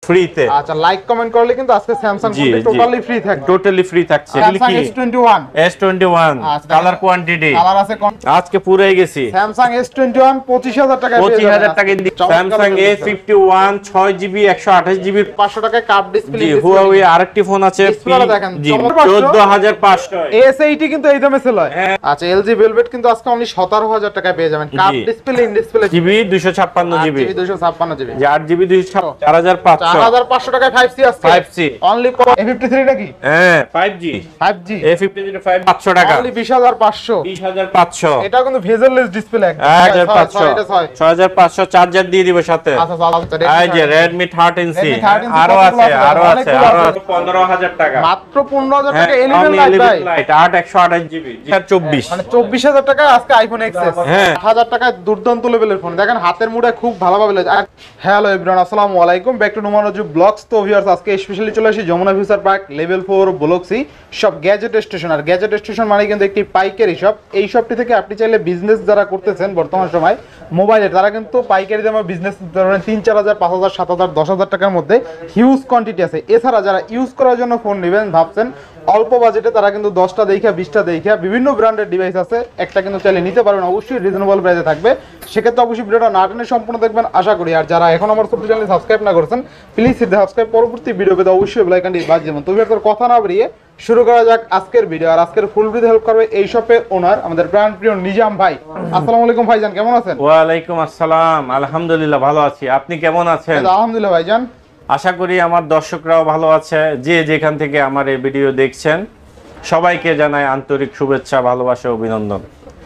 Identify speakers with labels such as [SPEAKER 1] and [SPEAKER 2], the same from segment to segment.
[SPEAKER 1] ফ্রিতে।
[SPEAKER 2] আচ্ছা, like comment করলে কিন্তু আজকে স্যামসাং ফোনটি টোটালি ফ্রি থাকবে।
[SPEAKER 1] টোটালি ফ্রি থাকছে।
[SPEAKER 2] Samsung S21
[SPEAKER 1] colour quantity
[SPEAKER 2] colour আছে
[SPEAKER 1] আজকে পুরাই গেছি।
[SPEAKER 2] স্যামসাং S21 25000 টাকায় পেয়ে যাবেন।
[SPEAKER 1] 25000 টাকায় স্যামসাং A51 6GB 128GB
[SPEAKER 2] 500 টাকায় কার্ভ ডিসপ্লে।
[SPEAKER 1] জি, হুয়াওয়ে আরেকটি ফোন আছে জি 14500।
[SPEAKER 2] S80 কিন্তু এই দামে সেল হয়। আচ্ছা, LG Velvet কিন্তু আজকে অনলি 17000 টাকায় পেয়ে যাবেন। Curve display, in display
[SPEAKER 1] GB 256GB
[SPEAKER 2] 256GB
[SPEAKER 1] 8GB 256
[SPEAKER 2] 4500 টাকায় 5C আছে।
[SPEAKER 1] 5C
[SPEAKER 2] অনলি A53 নাকি?
[SPEAKER 1] হ্যাঁ 5G A53 500 টাকা
[SPEAKER 2] অনলি 20500
[SPEAKER 1] 20500।
[SPEAKER 2] এটা কিন্তু ভেজেললেস ডিসপ্লে একদম
[SPEAKER 1] 6500 চার্জার দিয়ে দিব সাথে।
[SPEAKER 2] আচ্ছা,
[SPEAKER 1] এই যে Redmi 13C আরো আছে 15000 টাকা
[SPEAKER 2] মাত্র 15000 টাকা এলিমেন্ট
[SPEAKER 1] লাইট 8128GB 24
[SPEAKER 2] মানে 24000 টাকা আজকে আইফোন এক্সএস। 1000 টাকায় দুর্দান্ত লেভেলের ফোন দেখেন, হাতের মুঠায় খুব ভালোভাবে লেগে। আর হ্যালো এভরিওয়ান, আসসালামু আলাইকুম, ব্যাক টু নোমানজু ব্লগস। তো ভিউয়ার্স, আজকে স্পেশালি চলে আসি Jamuna future park level 4 block C সব গ্যাজেট স্টেশন। আর গ্যাজেট স্টেশন মানে কিন্তু একটি পাইকারি শপ। এই শপটি থেকে আপনি চাইলে বিজনেস যারা করতেছেন বর্তমান সময় মোবাইলের, তারা কিন্তু পাইকারি দামে বিজনেস ধরেন 3-4000 5000 7000 10000 টাকার মধ্যে হিউজ কোয়ান্টিটি আছে। এছাড়া যারা ইউজ করার জন্য ফোন নেবেন ভাবছেন অল্প বাজেটে, তারা কিন্তু 10টা দেখা 20টা দেখা বিভিন্ন ব্র্যান্ডের ডিভাইস আছে, একটা কিন্তু চাইলে নিতে পারবেন। অবশ্যই রিজনেবল প্রাইসে থাকবে। সেক্ষেত্রে অবশ্যই ভিডিওটা না টেনে সম্পূর্ণ দেখবেন আশা করি। আর যারা এখন আমার ছোট্ট চ্যানেল সাবস্ক্রাইব না করেছেন প্লিজ হিট দ্য সাবস্ক্রাইব, পরবর্তী ভিডিও পেতে অবশ্যই বেল আইকনটি বাজিয়ে দেবেন। তবে আর কথা না বাড়িয়ে শুরু করা যাক আজকের ভিডিও। আর আজকের ফুল ভিডিও হেল্প করবে এই শপের ওনার আমাদের প্রাণ প্রিয় নিজাম ভাই। আসসালামু আলাইকুম ভাইজান, কেমন আছেন?
[SPEAKER 1] ওয়া আলাইকুম আসসালাম, আলহামদুলিল্লাহ ভালো আছি। আপনি কেমন আছেন?
[SPEAKER 2] আলহামদুলিল্লাহ ভাইজান।
[SPEAKER 1] আশা করি আমার দর্শকরাও ভালো আছে। যে যেখান থেকে আমার এই ভিডিও দেখছেন সবাইকে জানাই আন্তরিক শুভেচ্ছা, ভালোবাসা, অভিনন্দন।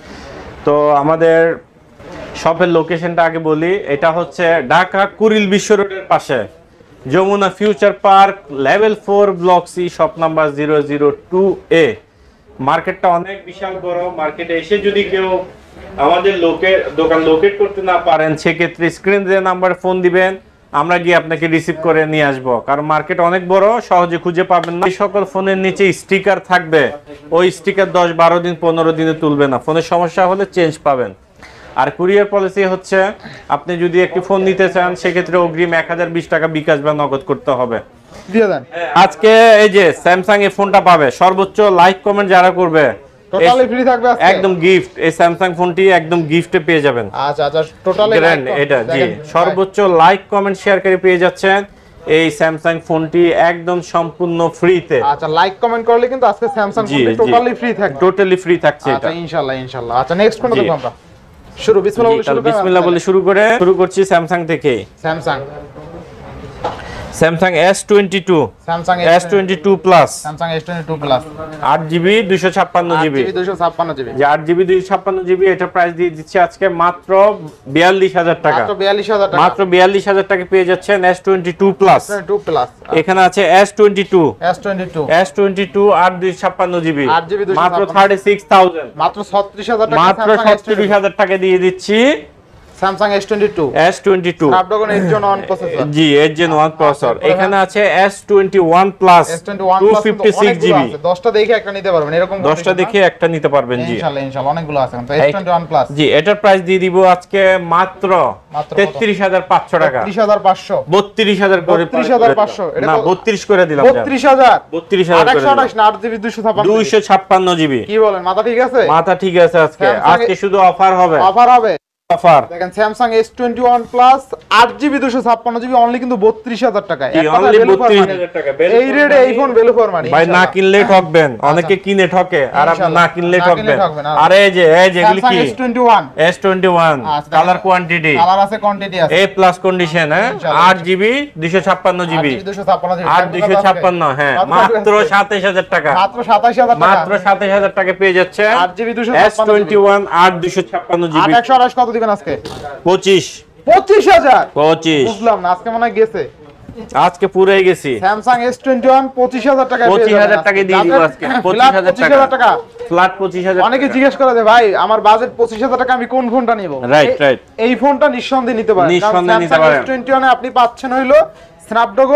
[SPEAKER 1] তো আমাদের শপের লোকেশনটা আগে বলি। এটা হচ্ছে ঢাকা কুড়িল বিশ্ব রোডের পাশে Jamuna future park level 4 block C shop number 002A। মার্কেটটা অনেক বিশাল বড়। মার্কেটে এসে যদি কেউ আমাদের দোকান লোকেট করতে না পারেন, সেক্ষেত্রে স্ক্রিন যে নাম্বার ফোন দিবেন, আমরা গিয়ে আপনাকে রিসিভ করে নিয়ে আসবো। কারণ মার্কেট অনেক বড়, সহজে খুঁজে পাবেন না। এই সকল ফোনের নিচে স্টিকার থাকবে, ওই স্টিকার 10-12 দিন 15 দিনে তুলবে না। ফোনের সমস্যা হলে চেঞ্জ পাবেন। আর কুরিয়ার পলিসি হচ্ছে আপনি যদি একটি ফোন নিতে চান সেক্ষেত্রে অগ্রিম 1020 টাকা বিকাশ বা নগদ করতে হবে। আজকে এই যে স্যামসাং এই ফোনটা পাবে, সর্বোচ্চ লাইক কমেন্ট যারা করবে
[SPEAKER 2] টোটালি ফ্রি থাকবে আজকে,
[SPEAKER 1] একদম গিফট। এই স্যামসাং ফোনটি একদম গিফটে পেয়ে যাবেন।
[SPEAKER 2] আচ্ছা টোটালি
[SPEAKER 1] গ্র্যান্ড এটা জি, সর্বোচ্চ লাইক কমেন্ট শেয়ার করে পেয়ে যাচ্ছেন এই স্যামসাং ফোনটি একদম সম্পূর্ণ ফ্রিতে।
[SPEAKER 2] আচ্ছা, লাইক কমেন্ট করলে কিন্তু আজকে স্যামসাং ফোনটি টোটালি ফ্রি থাকবে।
[SPEAKER 1] টোটালি ফ্রি থাকছে এটা।
[SPEAKER 2] আচ্ছা ইনশাআল্লাহ। আচ্ছা, নেক্সট কোন দেখব আমরা? বিসমিল্লাহ
[SPEAKER 1] বলে শুরু করছি স্যামসাং থেকে। Samsung S22 S22 plus 8GB 256GB 8GB 256GB। এটা প্রাইস দিয়ে দিচ্ছি আজকে মাত্র 42000 টাকা। মাত্র 42000 টাকা পেয়ে যাচ্ছেন S22 প্লাস। এখানে আছে S22 8 256GB মাত্র 36000,
[SPEAKER 2] মাত্র 36000 টাকা।
[SPEAKER 1] মাত্র 36000 টাকা দিয়ে দিচ্ছি
[SPEAKER 2] স্যামসাং S22 Snapdragon 8 প্রসেসর।
[SPEAKER 1] জি 8 প্রসেসর। এখানে আছে S21 প্লাস 256GB।
[SPEAKER 2] 10টা দেখে একটা নিতে পারবেন, এরকম
[SPEAKER 1] 10টা দেখে একটা নিতে পারবেন। জি
[SPEAKER 2] ইনশাআল্লাহ অনেকগুলো আছে। তো S21 প্লাস
[SPEAKER 1] জি, এটার প্রাইস দিয়ে দিব আজকে মাত্র 33500 টাকা। 32000 করে
[SPEAKER 2] 33500
[SPEAKER 1] না 32 করে দিলাম।
[SPEAKER 2] 32000
[SPEAKER 1] করে
[SPEAKER 2] 828 না 8GB
[SPEAKER 1] 256GB।
[SPEAKER 2] কি বলেন, মাথা ঠিক আছে?
[SPEAKER 1] মাথা ঠিক আছে। আজকে শুধু অফার হবে।
[SPEAKER 2] দেখেন Samsung S21 plus 8GB 256GB only কিন্তু 32000 টাকায়। এই রেটে এই ফোন ভ্যালু ফর মানি।
[SPEAKER 1] ভাই না কিনলে ঠকবেন, অনেকে কিনে ঠকে, আর আপনি না কিনলে ঠকবেন। আরে এই যে এগুলি কি S21 কালার কোয়ান্টিটি
[SPEAKER 2] কালার আছে, কোয়ান্টিটি আছে,
[SPEAKER 1] A plus condition. 8GB 256GB 8 256 হ্যাঁ মাত্র 27000 টাকা। মাত্র 27000 টাকা পেয়ে যাচ্ছে
[SPEAKER 2] 8GB
[SPEAKER 1] S21 8 256GB।
[SPEAKER 2] 128 কত দিবেন আজকে?
[SPEAKER 1] 25000
[SPEAKER 2] বুঝলাম না, আজকে মনে হয় গেছে।
[SPEAKER 1] আজকে পুরাই গেছি।
[SPEAKER 2] স্যামসাং S21 25000 টাকা
[SPEAKER 1] 25000 টাকা দিয়ে দিব আজকে। 25000 টাকা ফ্ল্যাট 25000।
[SPEAKER 2] অনেকে জিজ্ঞেস করে যে ভাই আমার বাজেট 25000 টাকা, আমি কোন ফোনটা নিব?
[SPEAKER 1] রাইট
[SPEAKER 2] এই ফোনটা নিঃসন্দেহে নিতে পারেন। কারণ স্যামসাং S21 এ আপনি পাচ্ছেন হইলো Snapdragon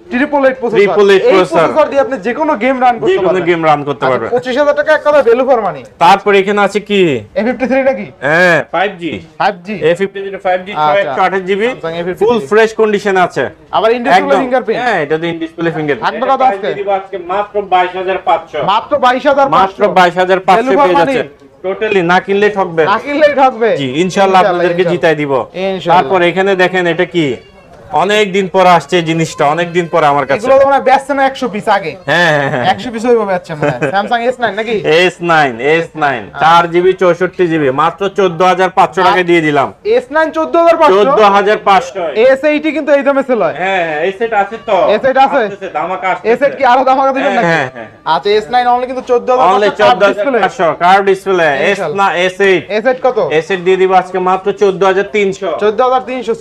[SPEAKER 2] triple eight processor.
[SPEAKER 1] Triple eight
[SPEAKER 2] এই
[SPEAKER 1] প্রসেসর
[SPEAKER 2] প্রসেসর দিয়ে আপনি যে কোনো গেম রান করতে
[SPEAKER 1] যে কোনো
[SPEAKER 2] পারবেন।
[SPEAKER 1] গেম রান করতে পারবেন।
[SPEAKER 2] 25,000 টাকা এক কথা ভ্যালু ফর মানি।
[SPEAKER 1] তারপর এখানে আছে কি
[SPEAKER 2] A53 নাকি?
[SPEAKER 1] হ্যাঁ 5G
[SPEAKER 2] 5G
[SPEAKER 1] A53 5G 128GB
[SPEAKER 2] Samsung A53
[SPEAKER 1] full fresh কন্ডিশনে আছে।
[SPEAKER 2] আবার ইন ডিসপ্লে ফিঙ্গারপ্রিন্ট।
[SPEAKER 1] হ্যাঁ এটা তো ইন ডিসপ্লে ফিঙ্গারপ্রিন্ট।
[SPEAKER 2] থাকবে কত আজকে?
[SPEAKER 1] দিব আজকে মাত্র 22500।
[SPEAKER 2] মাত্র 22,500
[SPEAKER 1] মাত্র 22500 পেয়ে যাচ্ছে। টোটালি না কিনলে ঠকবে।
[SPEAKER 2] না কিনলেই ঠকবে।
[SPEAKER 1] জি ইনশাআল্লাহ আপনাদেরকে জিতাই দিব।
[SPEAKER 2] ইনশাআল্লাহ।
[SPEAKER 1] তারপর এখানে দেখেন এটা কি অনেক দিন পর আসছে জিনিসটা, অনেক দিন পর আমার কাছে।
[SPEAKER 2] এগুলো তোমরা বেচছ না 100 পিস আগে।
[SPEAKER 1] হ্যাঁ হ্যাঁ হ্যাঁ
[SPEAKER 2] 100 পিস হইবো বেচছ না। Samsung S9 নাকি?
[SPEAKER 1] S9 4GB 64GB মাত্র 14500 টাকা দিয়ে দিলাম।
[SPEAKER 2] S9 14500
[SPEAKER 1] 14500।
[SPEAKER 2] S80 কিন্তু এই দামে সেল হয়।
[SPEAKER 1] হ্যাঁ এসেট আছে তো।
[SPEAKER 2] এসেট আছে?
[SPEAKER 1] আসছে ধামাকা আসছে।
[SPEAKER 2] এসেট কি আরো দামাকা দিবেন নাকি?
[SPEAKER 1] হ্যাঁ হ্যাঁ।
[SPEAKER 2] আচ্ছা S9 অনলি কিন্তু
[SPEAKER 1] অনলি
[SPEAKER 2] 14500
[SPEAKER 1] কার্ভ ডিসপ্লে
[SPEAKER 2] ইনশাআল্লাহ।
[SPEAKER 1] S8
[SPEAKER 2] এসেট কত?
[SPEAKER 1] এসেট দিয়ে দিব আজকে মাত্র 14300।
[SPEAKER 2] 14300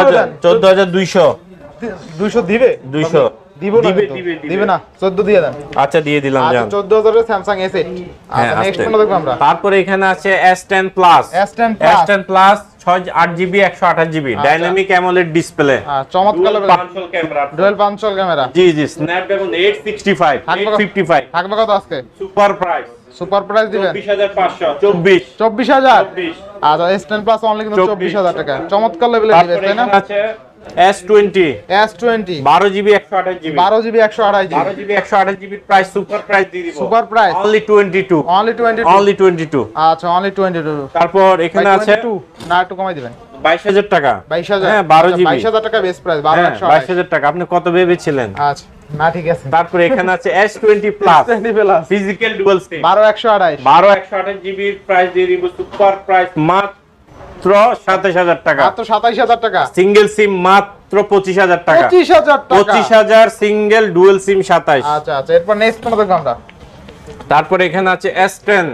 [SPEAKER 1] 14200
[SPEAKER 2] 200 দিবে?
[SPEAKER 1] 200
[SPEAKER 2] দিব না দিবে না 14 দিয়ে দেন।
[SPEAKER 1] আচ্ছা দিয়ে দিলাম
[SPEAKER 2] আচ্ছা
[SPEAKER 1] জান।
[SPEAKER 2] 14000 এর Samsung S8। আচ্ছা নেক্সট কোন দেখব আমরা?
[SPEAKER 1] তারপরে এখানে আছে S10 Plus
[SPEAKER 2] S10
[SPEAKER 1] Plus 8GB 128GB dynamic AMOLED display.
[SPEAKER 2] চমৎকার
[SPEAKER 1] punch hole camera.
[SPEAKER 2] Dual punch hole camera.
[SPEAKER 1] জি জি স্ন্যাপড্রাগন 865 855
[SPEAKER 2] থাকবে কত আজকে?
[SPEAKER 1] Super price.
[SPEAKER 2] সুপার প্রাইস দিবেন
[SPEAKER 1] 24500 24000।
[SPEAKER 2] আচ্ছা S10 Plus অনলি কিন্তু 24000 টাকা। চমৎকার লেভেলের ডিভাইস তাই না?
[SPEAKER 1] আছে S20 12GB 128GB
[SPEAKER 2] 12GB 128GB
[SPEAKER 1] 12GB 128GB price super price দিয়ে দিব।
[SPEAKER 2] Super price
[SPEAKER 1] only 22 only 22।
[SPEAKER 2] আচ্ছা অনলি 22।
[SPEAKER 1] তারপর এখানে আছে
[SPEAKER 2] না একটু কমাই দিবেন
[SPEAKER 1] 22000 টাকা
[SPEAKER 2] 22000
[SPEAKER 1] হ্যাঁ 12GB
[SPEAKER 2] 22000 টাকা বেস প্রাইস 12128
[SPEAKER 1] 22000 টাকা আপনি কত ভেবেছিলেন?
[SPEAKER 2] আচ্ছা না ঠিক আছে।
[SPEAKER 1] তারপর এখানে আছে S20 Plus physical dual SIM
[SPEAKER 2] 12128
[SPEAKER 1] এর প্রাইস দিয়ে দিব সুপার প্রাইস মাত্র 27000 টাকা
[SPEAKER 2] মাত্র 27000 টাকা
[SPEAKER 1] সিঙ্গেল সিম মাত্র 25000 টাকা
[SPEAKER 2] 25000 টাকা
[SPEAKER 1] 25000 সিঙ্গেল ডুয়াল সিম 27।
[SPEAKER 2] আচ্ছা আচ্ছা এরপর নেক্সট কোন দেখব আমরা?
[SPEAKER 1] তারপর এখানে আছে S10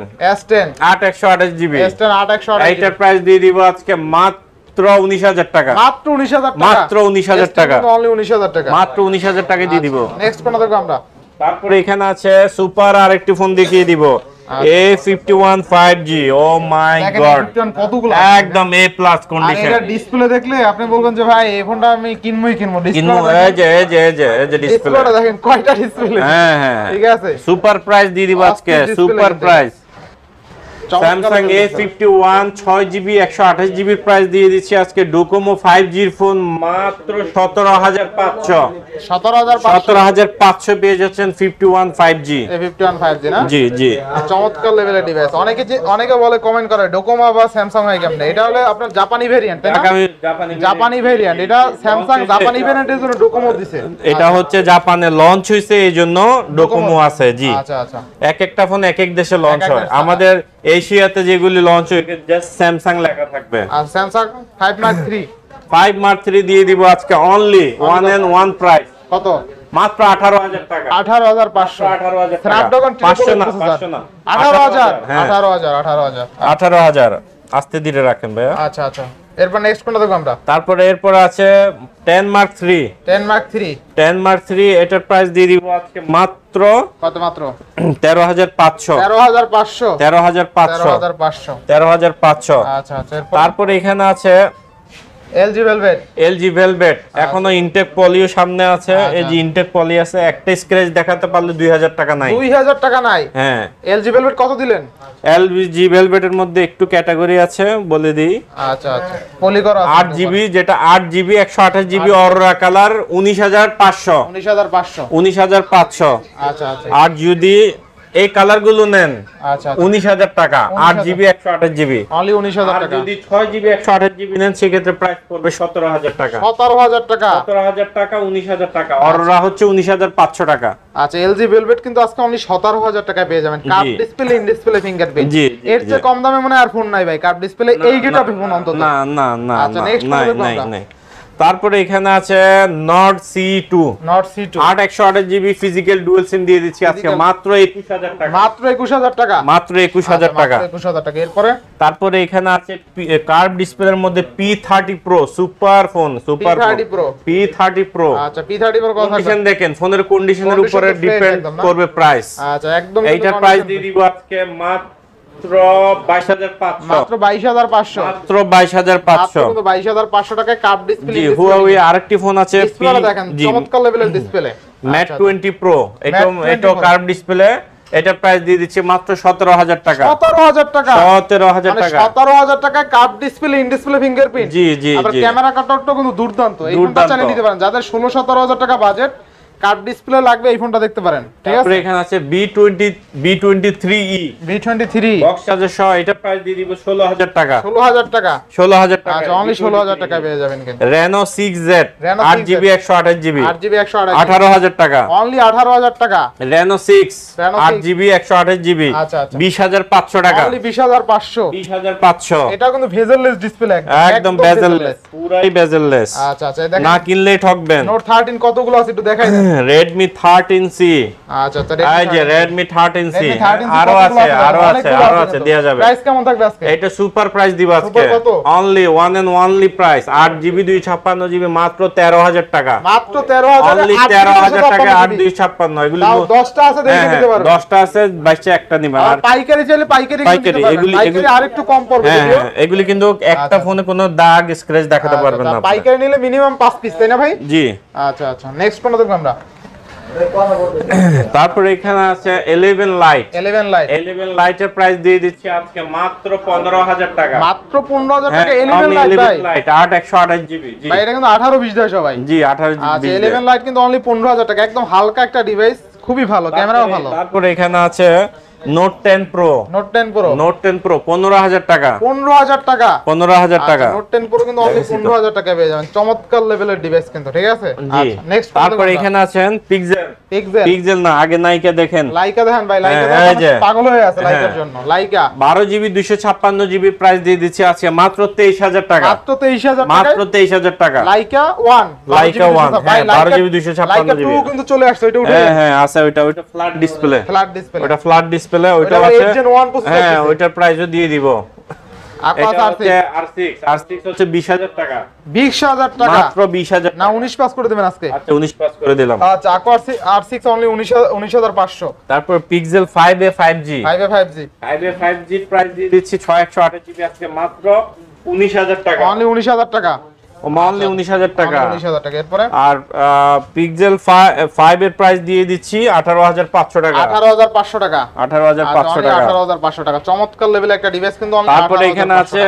[SPEAKER 2] 8128GB S10 8128
[SPEAKER 1] এইটার প্রাইস দিয়ে দিব আজকে মাত্র 19000 টাকা
[SPEAKER 2] মাত্র 19000 টাকা
[SPEAKER 1] মাত্র 19000 টাকা
[SPEAKER 2] অনলি 19000 টাকা
[SPEAKER 1] মাত্র 19000 টাকা দিয়ে দিব।
[SPEAKER 2] নেক্সট কোন দেখব আমরা?
[SPEAKER 1] তারপর এখানে আছে সুপার আরেকটি ফোন দেখিয়ে দিব A51 5G ও মাই গড
[SPEAKER 2] কতগুলো
[SPEAKER 1] একদম A প্লাস
[SPEAKER 2] আর
[SPEAKER 1] কন্ডিশন।
[SPEAKER 2] এটা ডিসপ্লে দেখলে আপনি বলবেন যে ভাই এই ফোনটা আমি কিনবো
[SPEAKER 1] কিনবো এই যে ডিসপ্লে
[SPEAKER 2] ডিসপ্লেটা দেখেন কয়টা ডিসপ্লে।
[SPEAKER 1] হ্যাঁ হ্যাঁ
[SPEAKER 2] ঠিক আছে
[SPEAKER 1] সুপার প্রাইস দিয়ে দিব আজকে super price. Samsung A51 6GB 128GB এর প্রাইস দিয়ে দিচ্ছি আজকে ডোকোমো 5G এর ফোন মাত্র 17500 17500 পেয়ে যাচ্ছেন 51 5G
[SPEAKER 2] A51 5G না?
[SPEAKER 1] জি জি
[SPEAKER 2] চমৎকার লেভেলের ডিভাইস। অনেকে বলে কমেন্ট করে ডোকোমো বা স্যামসাং হয় কেমনে? এটা হলো আপনার জাপানি ভেরিয়েন্ট তাই না? জাপানি ভেরিয়েন্ট। এটা স্যামসাং জাপানি ভেরিয়েন্টের জন্য ডোকোমো দিছে।
[SPEAKER 1] এটা হচ্ছে জাপানে লঞ্চ হইছে এইজন্য ডোকোমো আছে। জি
[SPEAKER 2] আচ্ছা আচ্ছা
[SPEAKER 1] এক একটা ফোন এক এক দেশে লঞ্চ হয়। আমাদের এশিয়াতে যেগুলি লঞ্চ হয় জাস্ট স্যামসাং লেখা থাকবে।
[SPEAKER 2] আর স্যামসাং 5 Mark 3
[SPEAKER 1] 5 Mark 3 দিয়ে দিব আজকে only one and one price
[SPEAKER 2] কত?
[SPEAKER 1] মাত্র 18000 টাকা
[SPEAKER 2] 18500
[SPEAKER 1] 18000 টাকা
[SPEAKER 2] স্ন্যাপড্রাগন
[SPEAKER 1] 500 না 500 না
[SPEAKER 2] 18000
[SPEAKER 1] হ্যাঁ
[SPEAKER 2] 18000
[SPEAKER 1] 18000 আস্তে ধীরে রাখেন ভাইয়া।
[SPEAKER 2] আচ্ছা আচ্ছা এরপর নেক্সট কোনটা দেখব আমরা?
[SPEAKER 1] তারপরে এরপর আছে 10 Mark 3
[SPEAKER 2] 10 Mark 3
[SPEAKER 1] 10 Mark 3 এটার প্রাইস দিয়ে দিব আজকে মাত্র
[SPEAKER 2] কত? মাত্র
[SPEAKER 1] 13500
[SPEAKER 2] 13500
[SPEAKER 1] 13500
[SPEAKER 2] আচ্ছা আচ্ছা এরপর
[SPEAKER 1] তারপরে এখানে আছে LG Velvet এখনো ইনটেক পলিও সামনে আছে। এই যে ইনটেক পলি আছে একটা স্ক্র্যাচ দেখাতে পারলে 2000 টাকা নাই
[SPEAKER 2] 2000 টাকা নাই।
[SPEAKER 1] হ্যাঁ
[SPEAKER 2] LG Velvet কত দিলেন?
[SPEAKER 1] LG Velvet এর মধ্যে একটু ক্যাটাগরি আছে বলে দিই।
[SPEAKER 2] আচ্ছা আচ্ছা পলি করা আছে
[SPEAKER 1] 8GB যেটা 8GB 128GB অরোরা কালার 19500
[SPEAKER 2] 19500 আচ্ছা আচ্ছা
[SPEAKER 1] আর যদি এই কালার গুলো নেন
[SPEAKER 2] আচ্ছা
[SPEAKER 1] 19000 টাকা 8GB 128GB
[SPEAKER 2] অনলি 19000 টাকা।
[SPEAKER 1] যদি 6GB 128GB নেন সেক্ষেত্রে প্রাইস পড়বে 17000 টাকা
[SPEAKER 2] 17000 টাকা
[SPEAKER 1] 17000 টাকা 19000 টাকা অরোরা হচ্ছে 19500 টাকা।
[SPEAKER 2] আচ্ছা LG Velvet কিন্তু আজকে অনলি 17000 টাকায় পেয়ে যাবেন। Curve display in display fingerprint.
[SPEAKER 1] জি
[SPEAKER 2] এর চেয়ে কম দামে মনে আর ফোন নাই ভাই। কার্ভ ডিসপ্লে এই গেটআপে ফোন অন্তত
[SPEAKER 1] না না না
[SPEAKER 2] আচ্ছা নেক্সট
[SPEAKER 1] নাই। তারপরে এখানে আছে Nord C2 8128GB physical dual SIM দিয়ে দিচ্ছি আজকে মাত্র 21000 টাকা
[SPEAKER 2] মাত্র 21000 টাকা
[SPEAKER 1] মাত্র 21000 টাকা
[SPEAKER 2] 21000 টাকা। এরপরে
[SPEAKER 1] তারপরে এখানে আছে কার্ভ ডিসপ্লের মধ্যে P30 Pro super phone super P30 Pro
[SPEAKER 2] আচ্ছা P30 Pro কথা
[SPEAKER 1] কন্ডিশন দেখেন ফোনের কন্ডিশনের উপরে ডিপেন্ড করবে প্রাইস।
[SPEAKER 2] আচ্ছা একদম
[SPEAKER 1] এইটার প্রাইস দিয়ে দিব আজকে মাত্র মাত্র 22500,
[SPEAKER 2] মাত্র 22500,
[SPEAKER 1] মাত্র 22500,
[SPEAKER 2] কিন্তু 22500 টাকায় কার্ভ ডিসপ্লে।
[SPEAKER 1] জি হুয়াওয়ে আরেকটি ফোন আছে,
[SPEAKER 2] ডিসপ্লেটা দেখেন চমৎকার লেভেলের ডিসপ্লে,
[SPEAKER 1] ম্যাট 20 প্রো, এটা কার্ভ ডিসপ্লে। এটা প্রাইস দিয়ে দিচ্ছি মাত্র 17000 টাকা।
[SPEAKER 2] 17000 টাকা,
[SPEAKER 1] 17000 টাকা,
[SPEAKER 2] 17000 টাকায় curve display, in display fingerprint.
[SPEAKER 1] জি জি
[SPEAKER 2] আবার
[SPEAKER 1] জি,
[SPEAKER 2] ক্যামেরা কাটআউটটা কিন্তু দুর্দান্ত। এই ফোনটা চালিয়ে নিতে পারেন, যাদের 16-17000 টাকা বাজেট, কার্ভ ডিসপ্লে লাগবে, এই ফোনটা দেখতে পারেন। ঠিক আছে,
[SPEAKER 1] তারপরে এখানে আছে B23e,
[SPEAKER 2] B23
[SPEAKER 1] বক্স চার্জার সহ। এটা প্রাইস দিয়ে দিব 16000 টাকা।
[SPEAKER 2] 16000 টাকা,
[SPEAKER 1] 16000 টাকা,
[SPEAKER 2] আচ্ছা অনলি 16000 টাকা পেয়ে যাবেন। কিন্তু
[SPEAKER 1] Reno 6Z
[SPEAKER 2] Reno
[SPEAKER 1] 8GB 128GB
[SPEAKER 2] 8GB 128GB
[SPEAKER 1] 18000 টাকা।
[SPEAKER 2] অনলি 18000 টাকা।
[SPEAKER 1] Reno 6
[SPEAKER 2] Reno 6
[SPEAKER 1] 8GB 128GB
[SPEAKER 2] আচ্ছা আচ্ছা
[SPEAKER 1] 20500 টাকা।
[SPEAKER 2] অনলি 20500।
[SPEAKER 1] 20500,
[SPEAKER 2] এটা কিন্তু ভেজেললেস ডিসপ্লে,
[SPEAKER 1] একদম বেজেললেস, পুরাই বেজেললেস।
[SPEAKER 2] আচ্ছা আচ্ছা, দেখেন
[SPEAKER 1] না কিনলেই ঠকবেন।
[SPEAKER 2] নোট 13 কতগুলো আছে একটু দেখাই দেন।
[SPEAKER 1] Redmi 13C,
[SPEAKER 2] আচ্ছা আচ্ছা,
[SPEAKER 1] এই যে Redmi 13C,
[SPEAKER 2] Redmi 13C
[SPEAKER 1] আরো
[SPEAKER 2] কতগুলো
[SPEAKER 1] আছে, আরো আছে,
[SPEAKER 2] অনেকগুলো
[SPEAKER 1] আরো আছে,
[SPEAKER 2] কিন্তু।
[SPEAKER 1] দেয়া যাবে।
[SPEAKER 2] প্রাইস কেমন থাকবে আজকে?
[SPEAKER 1] এটা সুপার প্রাইস দিব আজকে,
[SPEAKER 2] সুপার কত?
[SPEAKER 1] Only one and only price 8GB 256GB মাত্র 13000 টাকা।
[SPEAKER 2] মাত্র 13000
[SPEAKER 1] অনলি 13000 টাকা 8256। এগুলি
[SPEAKER 2] তাও 10টা আছে, দেখে নিতে পারবেন।
[SPEAKER 1] 10টা আছে, 22টা একটা নিবা।
[SPEAKER 2] আর
[SPEAKER 1] আর
[SPEAKER 2] পাইকারি চাইলে পাইকারি কিনতে
[SPEAKER 1] পাইকারি,
[SPEAKER 2] পারবেন।
[SPEAKER 1] এগুলি-
[SPEAKER 2] পাইকারি আরেকটু কম পড়বে
[SPEAKER 1] হ্যাঁ
[SPEAKER 2] যদিও।
[SPEAKER 1] হ্যাঁ, এগুলি কিন্তু একটা ফোনে কোনো দাগ স্ক্র্যাচ দেখাতে পারবেন না
[SPEAKER 2] আচ্ছা,
[SPEAKER 1] আপনি।
[SPEAKER 2] পাইকারি নিলে মিনিমাম 5 পিস, তাই না ভাই?
[SPEAKER 1] জি।
[SPEAKER 2] আচ্ছা আচ্ছা, নেক্সট কোন দেখব আমরা?
[SPEAKER 1] তারপরে এখানে আছে 11 লাইট।
[SPEAKER 2] 11 লাইট,
[SPEAKER 1] 11 লাইটের প্রাইস দিয়ে দিচ্ছি আজকে মাত্র 15000 টাকা।
[SPEAKER 2] মাত্র 15000
[SPEAKER 1] হ্যাঁ,
[SPEAKER 2] টাকা 11
[SPEAKER 1] only
[SPEAKER 2] লাইট
[SPEAKER 1] 11
[SPEAKER 2] ভাই।
[SPEAKER 1] Light 8 128GB। জি
[SPEAKER 2] ভাই এটা কিন্তু 18 20 দেয় সবাই।
[SPEAKER 1] জি 18
[SPEAKER 2] আচ্ছা 11 লাইট কিন্তু অনলি 15000 টাকা, একদম হালকা একটা ডিভাইস, খুবই ভালো, ক্যামেরাও ভালো।
[SPEAKER 1] তারপরে এখানে আছে note 10 pro.
[SPEAKER 2] Note 10 pro,
[SPEAKER 1] note 10 pro 15000 টাকা।
[SPEAKER 2] 15000 টাকা,
[SPEAKER 1] 15000 টাকা।
[SPEAKER 2] নোট 10 প্রো কিন্তু অনলি 15000 টাকা পেয়ে যাবেন। চমৎকার লেভেলের ডিভাইস কিন্তু, ঠিক আছে।
[SPEAKER 1] জি।
[SPEAKER 2] আচ্ছা নেক্সট
[SPEAKER 1] তারপরে এখানে আছেন পিক্সেল।
[SPEAKER 2] পিক্সেল,
[SPEAKER 1] পিক্সেল না, আগে নাইকা দেখেন।
[SPEAKER 2] লাইকা দেখেন ভাই, লাইকা
[SPEAKER 1] হ্যাঁ, এই যে।
[SPEAKER 2] পাগল হয়ে আছে লাইকার
[SPEAKER 1] হ্যাঁ।
[SPEAKER 2] জন্য। লাইকা
[SPEAKER 1] 12GB 256GB প্রাইস দিয়ে দিচ্ছি আজকে মাত্র 23000 টাকা।
[SPEAKER 2] মাত্র 23000 টাকা,
[SPEAKER 1] মাত্র 23000 টাকা।
[SPEAKER 2] লাইকা 1,
[SPEAKER 1] লাইকা 1, হ্যাঁ, 12GB 256GB।
[SPEAKER 2] লাইকা 2 কিন্তু চলে আসছে, এটা উঠে
[SPEAKER 1] হ্যাঁ হ্যাঁ আছে, ওইটা ফ্ল্যাট ডিসপ্লে।
[SPEAKER 2] ফ্ল্যাট ডিসপ্লে,
[SPEAKER 1] ওটা ফ্ল্যাট ডিসপ্লে, ওইটা
[SPEAKER 2] ওটা
[SPEAKER 1] আছে।
[SPEAKER 2] 8 Gen 1 প্রসেসর
[SPEAKER 1] হ্যাঁ,
[SPEAKER 2] দিছে।
[SPEAKER 1] ওইটার প্রাইসও দিয়ে দিব।
[SPEAKER 2] আকোয়া
[SPEAKER 1] এটা
[SPEAKER 2] R6
[SPEAKER 1] হচ্ছে R6 হচ্ছে 20000 টাকা।
[SPEAKER 2] 20000 টাকা,
[SPEAKER 1] মাত্র 20000
[SPEAKER 2] না 19 পাস করে দিবেন আজকে।
[SPEAKER 1] আচ্ছা 19 পাস করে দিলাম।
[SPEAKER 2] আচ্ছা আকোয়া R6 অনলি 19500।
[SPEAKER 1] তারপর pixel 5a 5G।
[SPEAKER 2] 5A 5G
[SPEAKER 1] 5a 5G price দিয়ে দিচ্ছি 6128GB আজকে মাত্র 19000 টাকা।
[SPEAKER 2] অনলি 19000 টাকা,
[SPEAKER 1] অনলি 19000 টাকা।
[SPEAKER 2] 19000 টাকা। এরপরে
[SPEAKER 1] আর পিক্সেল 5 এর প্রাইস দিয়ে দিচ্ছি 18500 টাকা।
[SPEAKER 2] 18500 টাকা,
[SPEAKER 1] 18500 টাকা।
[SPEAKER 2] 18500 টাকা, চমৎকার লেভেলের একটা ডিভাইস কিন্তু।
[SPEAKER 1] তারপরে এখানে আছে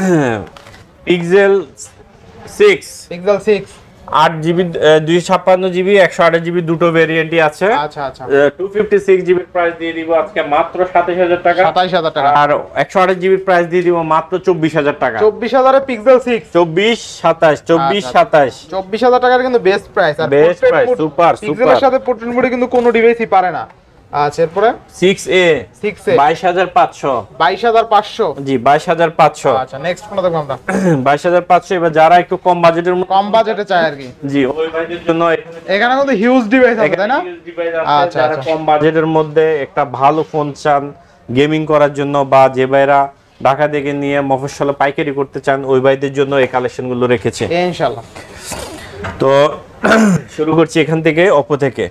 [SPEAKER 1] pixel 6,
[SPEAKER 2] pixel 6,
[SPEAKER 1] 8GB 256GB 128GB দুটো ভেরিয়েন্টই আছে।
[SPEAKER 2] আচ্ছা আচ্ছা
[SPEAKER 1] 256GB প্রাইস দিয়ে দিব আজকে মাত্র 27000 টাকা।
[SPEAKER 2] 27000 টাকা,
[SPEAKER 1] আর 128GB প্রাইস দিয়ে দিব মাত্র 24000 টাকা।
[SPEAKER 2] 24000 এ পিক্সেল 6,
[SPEAKER 1] 24 27 24 27
[SPEAKER 2] 24000 টাকার কিন্তু বেস্ট প্রাইস। আর
[SPEAKER 1] Best price, super,
[SPEAKER 2] পিক্সেলের
[SPEAKER 1] super।
[SPEAKER 2] সাথে পোর্ট্রেট মোডে কিন্তু কোনো ডিভাইসই পারে না। আচ্ছা এরপরে
[SPEAKER 1] 6A
[SPEAKER 2] 6A
[SPEAKER 1] 22500।
[SPEAKER 2] 22500।
[SPEAKER 1] জি 22500।
[SPEAKER 2] আচ্ছা নেক্সট কোন দেখব আমরা?
[SPEAKER 1] 22500। এবার যারা একটু কম বাজেটের মধ্যে,
[SPEAKER 2] কম বাজেটে চাই আর কি,
[SPEAKER 1] জি ওই ভাইদের জন্য
[SPEAKER 2] এখানে কিন্তু হিউজ ডিভাইস আছে, তাই না? আচ্ছা,
[SPEAKER 1] যারা
[SPEAKER 2] আচ্ছা।
[SPEAKER 1] কম বাজেটের মধ্যে একটা ভালো ফোন চান গেমিং করার জন্য, বা যে ভাইরা ঢাকা থেকে নিয়ে মফস্বলে পাইকারি করতে চান, ওই ভাইদের জন্য এই কালেকশনগুলো রেখেছে
[SPEAKER 2] ইনশাআল্লাহ।
[SPEAKER 1] তো শুরু করছি এখান থেকে, Oppo থেকে।